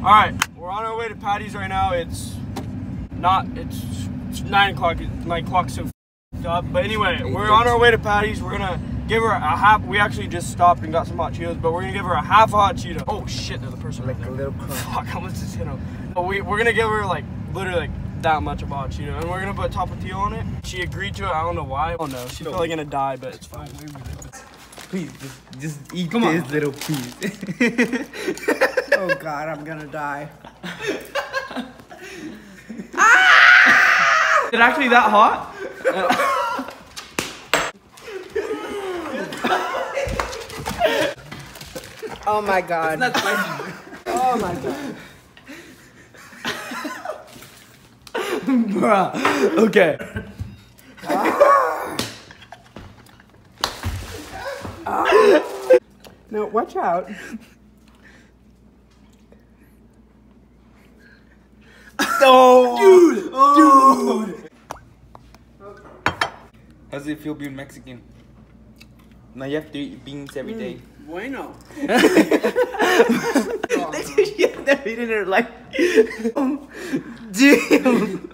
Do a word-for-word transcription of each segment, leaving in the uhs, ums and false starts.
All right, we're on our way to Patty's right now. It's not, it's, it's nine o'clock. My clock's so f***ed up. But anyway, we're on our way to Patty's. We're gonna give her a half. We actually just stopped and got some hot Cheetos, but we're gonna give her a half a hot Cheeto. Oh shit, there's a person Like right a there. little crumb. Fuck, I almost just hit him. But we, we're gonna give her like, literally like that much of a hot Cheeto. And we're gonna put Tapatio on it. She agreed to it, I don't know why. Oh no, she's probably gonna die, but it's fine. Please, just, just eat Come this on. little piece. Oh God, I'm gonna die. Is it actually that hot? Oh my God. That's spicy. Oh my God. Bruh. Okay. No, watch out. Oh, dude, oh. dude. How does it feel being Mexican? Now you have to eat beans every day. Bueno. She has never eaten in her life. Oh, damn.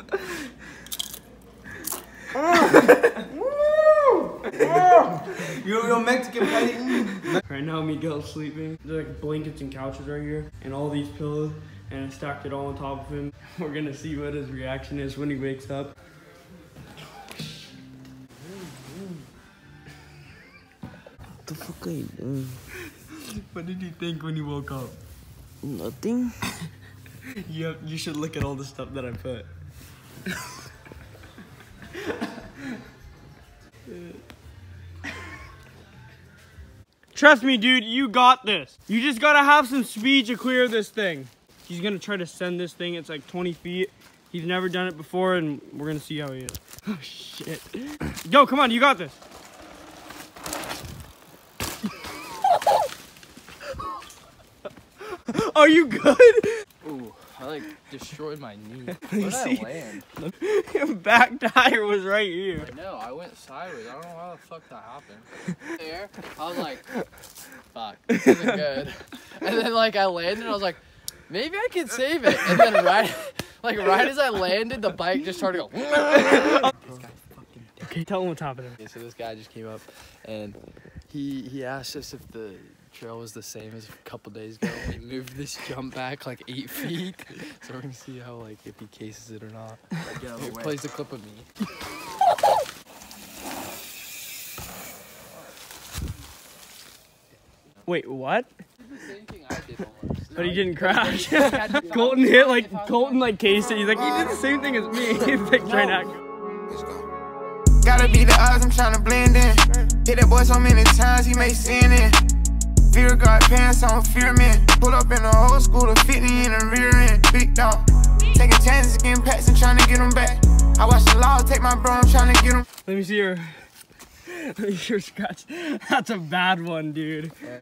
You're a real Mexican, buddy. Right now, Miguel's sleeping. There's like blankets and couches right here, and all these pillows, and I stacked it all on top of him. We're gonna see what his reaction is when he wakes up. What the fuck are you doing? What did you think when you woke up? Nothing. You have, you should look at all the stuff that I put. Trust me, dude, you got this. You just gotta have some speed to clear this thing. He's gonna try to send this thing. It's like twenty feet. He's never done it before, and we're gonna see how he is. Oh, shit. Go, come on, you got this. Are you good? Ooh, I like destroyed my knee. You Where did see? I land? Your back tire was right here. I know, I went sideways. I don't know how the fuck that happened. There, I was like, fuck, this isn't good. And then like I landed and I was like, maybe I can save it. And then right, like right as I landed, the bike just started to go. Okay, tell him what's happening. Okay, so this guy just came up and he he asked us if the trail was the same as a couple days ago. We moved this jump back like eight feet. So we're gonna see how like if he cases it or not. He plays the clip of me. Wait, what? The same thing I did almost. But he didn't crash. Colton hit like Colton like cased it. He's like, he did the same thing as me. He's like trying to. Gotta beat the odds, I'm tryna blend in. Hit that boy so many times, he may sin in. Fear got pants on, fear man. Pull up in the whole school to fit me in the rear end. Big dog. Taking chances, getting pats and trying to get them back. I watch the law, take my bro, I'm trying to get him. Let me see your. Let me see your scratch. That's a bad one, dude.